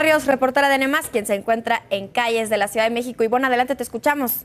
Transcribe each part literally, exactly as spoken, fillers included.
Ríos, reportera de N más, quien se encuentra en calles de la Ciudad de México. Ivonne, adelante, te escuchamos.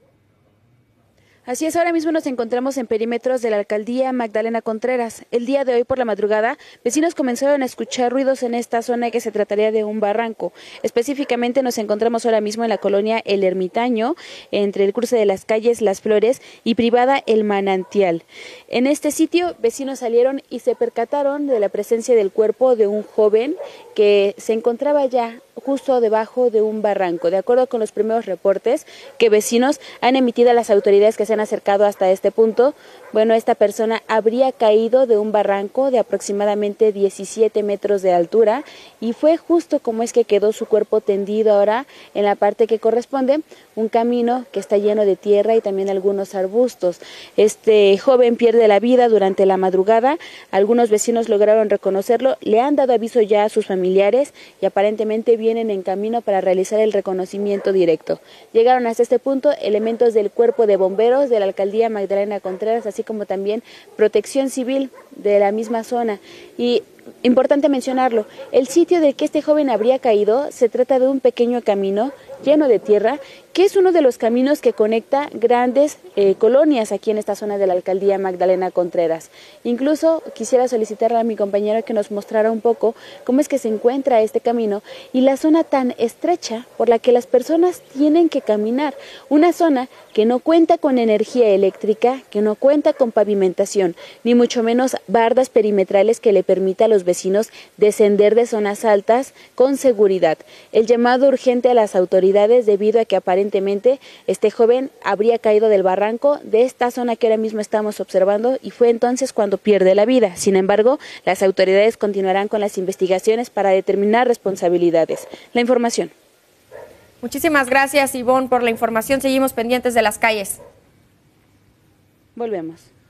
Así es, ahora mismo nos encontramos en perímetros de la alcaldía Magdalena Contreras. El día de hoy por la madrugada, vecinos comenzaron a escuchar ruidos en esta zona que se trataría de un barranco. Específicamente nos encontramos ahora mismo en la colonia El Ermitaño, entre el cruce de las calles Las Flores y privada El Manantial. En este sitio, vecinos salieron y se percataron de la presencia del cuerpo de un joven que se encontraba ya justo debajo de un barranco. De acuerdo con los primeros reportes que vecinos han emitido a las autoridades que se han acercado hasta este punto, bueno, esta persona habría caído de un barranco de aproximadamente diecisiete metros de altura y fue justo como es que quedó su cuerpo tendido ahora en la parte que corresponde, un camino que está lleno de tierra y también algunos arbustos. Este joven pierde la vida durante la madrugada, algunos vecinos lograron reconocerlo, le han dado aviso ya a sus familiares y aparentemente vienen en camino para realizar el reconocimiento directo. Llegaron hasta este punto elementos del Cuerpo de Bomberos de la Alcaldía Magdalena Contreras, así como también Protección Civil de la misma zona. Y importante mencionarlo, el sitio del que este joven habría caído se trata de un pequeño camino lleno de tierra, que es uno de los caminos que conecta grandes eh, colonias aquí en esta zona de la alcaldía Magdalena Contreras. Incluso quisiera solicitarle a mi compañero que nos mostrara un poco cómo es que se encuentra este camino y la zona tan estrecha por la que las personas tienen que caminar. Una zona que no cuenta con energía eléctrica, que no cuenta con pavimentación, ni mucho menos bardas perimetrales que le permita a los vecinos descender de zonas altas con seguridad. El llamado urgente a las autoridades debido a que aparentemente este joven habría caído del barranco de esta zona que ahora mismo estamos observando y fue entonces cuando pierde la vida. Sin embargo, las autoridades continuarán con las investigaciones para determinar responsabilidades. La información. Muchísimas gracias, Ivonne, por la información. Seguimos pendientes de las calles. Volvemos.